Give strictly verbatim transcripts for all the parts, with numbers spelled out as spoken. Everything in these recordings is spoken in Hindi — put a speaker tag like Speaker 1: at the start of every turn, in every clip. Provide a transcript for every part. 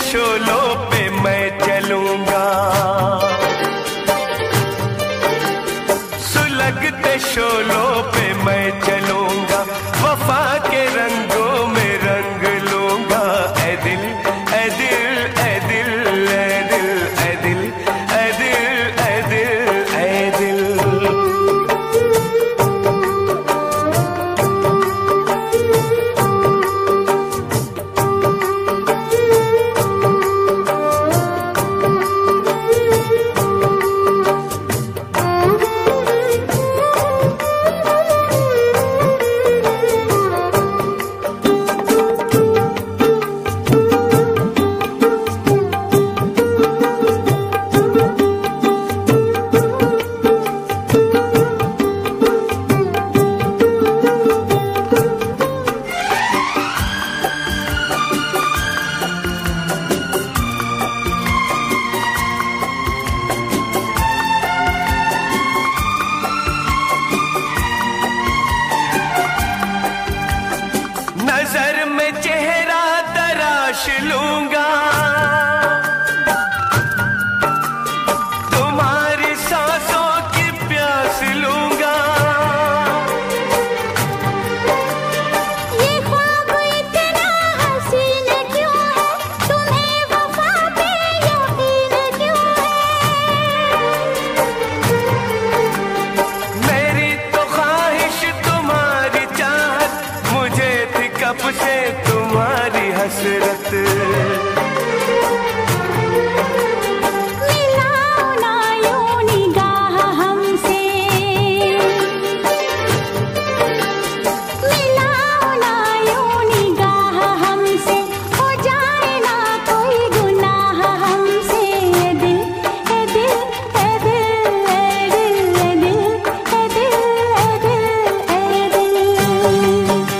Speaker 1: शोलों पे मैं चलूंगा, सुलगते शोलों पे मैं चलूंगा, वफा के रंगों में रंग लूंगा। ऐ दिल ऐ दिल ऐ दिल ऐ दिल ऐ दिल ऐ दिल ऐ दिल ऐ दिल। नजर में चेहरा तराश लूंगा, तुम्हारी सांसों की प्यास लूंगा।
Speaker 2: ये ख्वाब इतना हसीन क्यों है, तुम्हें वफा पे यकीन क्यों है।
Speaker 1: मेरी तो ख्वाहिश तुम्हारी चाहत, मुझे थी कब से तुम्हारी हसरत।
Speaker 2: मिलाओ ना यूं निगाह हमसे, मिलाओ ना यूं निगाह हमसे, हो जाए ना कोई गुनाह हमसे। ए दिल ए दिल ए दिल ए दिल ए दिल ए दिल ए दिल ए दिल।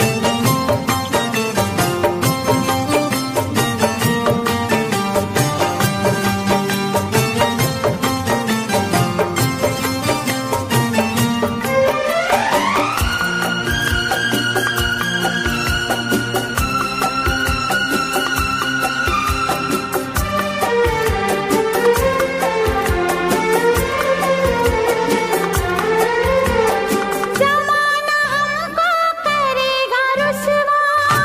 Speaker 2: ज़माना हमको करेगा रुसवा,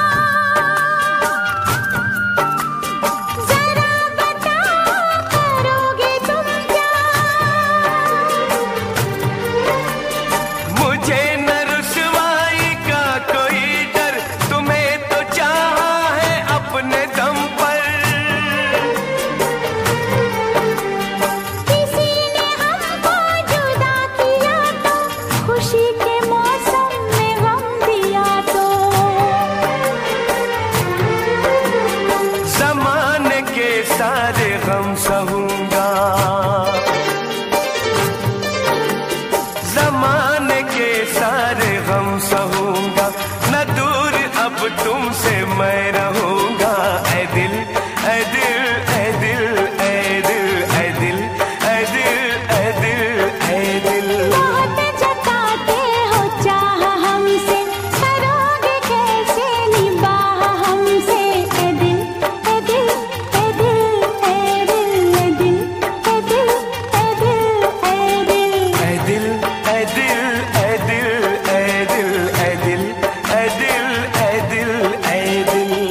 Speaker 2: ज़रा बताओ करोगे तुम क्या।
Speaker 1: मुझे न रुसवाई का कोई डर, तुम्हें तो चाहा है अपने दम पर।
Speaker 2: किसी ने हमको जुदा किया तो, खुशी के मौसम में गम दिया तो।
Speaker 1: ज़माने के सारे गम सहूंगा, ज़माने के सारे गम सहूंगा, न दूर अब तुमसे मैं रहूंगा। ऐ दिल ऐ दिल ऐ दिल ऐ दिल ऐ दिल ऐ दिल ऐ दिल ऐ दिल।
Speaker 2: बहुत जताते हो चाह हमसे, करोगे कैसे निबाह हमसे। ए दिल ए दिल ए दिल ए दिल ए दिल ए दिल ए दिल ए दिल।
Speaker 1: ऐ दिल ऐ दिल ऐ दिल ऐ दिल ऐ दिल ऐ दिल ऐ दिल ऐ दिल।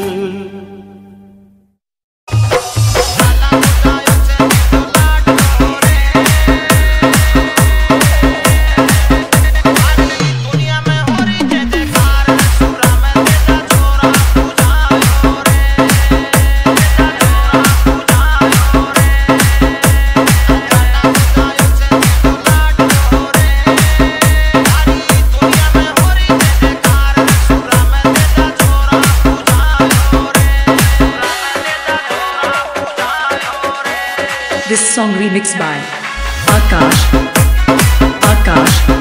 Speaker 3: This song remixed by Akash. Akash.